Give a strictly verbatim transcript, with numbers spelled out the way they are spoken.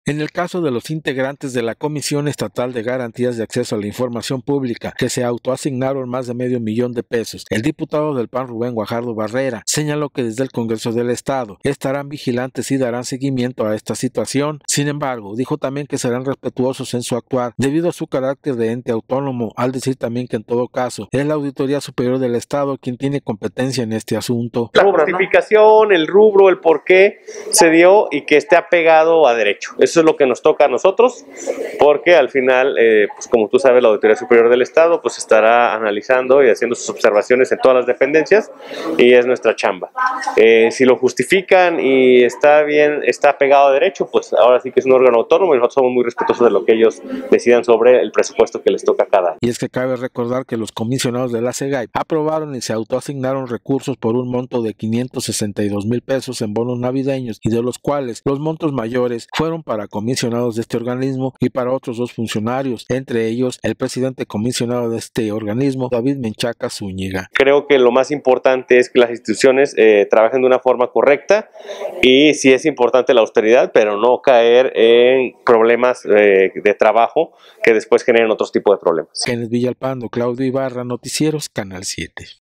En el caso de los integrantes de la Comisión Estatal de Garantías de Acceso a la Información Pública, que se autoasignaron más de medio millón de pesos, el diputado del P A N Rubén Guajardo Barrera señaló que desde el Congreso del Estado estarán vigilantes y darán seguimiento a esta situación. Sin embargo, dijo también que serán respetuosos en su actuar debido a su carácter de ente autónomo, al decir también que en todo caso es la Auditoría Superior del Estado quien tiene competencia en este asunto. La justificación, el rubro, el por qué se dio y que esté apegado a derecho. Eso es lo que nos toca a nosotros, porque al final, eh, pues como tú sabes, la Auditoría Superior del Estado pues estará analizando y haciendo sus observaciones en todas las dependencias y es nuestra chamba. Eh, si lo justifican y está bien, está apegado a derecho, pues ahora sí que es un órgano autónomo y nosotros somos muy respetuosos de lo que ellos decidan sobre el presupuesto que les toca a cada año. Y es que cabe recordar que los comisionados de la SEGAIP aprobaron y se autoasignaron recursos por un monto de quinientos sesenta y dos mil pesos en bonos navideños, y de los cuales los montos mayores fueron para comisionados de este organismo y para otros dos funcionarios, entre ellos el presidente comisionado de este organismo, David Menchaca Zúñiga. Creo que lo más importante es que las instituciones eh, trabajen de una forma correcta y sí es importante la austeridad, pero no caer en problemas eh, de trabajo que después generen otros tipos de problemas. Kenneth Villalpando, Claudio Ibarra, Noticieros, Canal siete.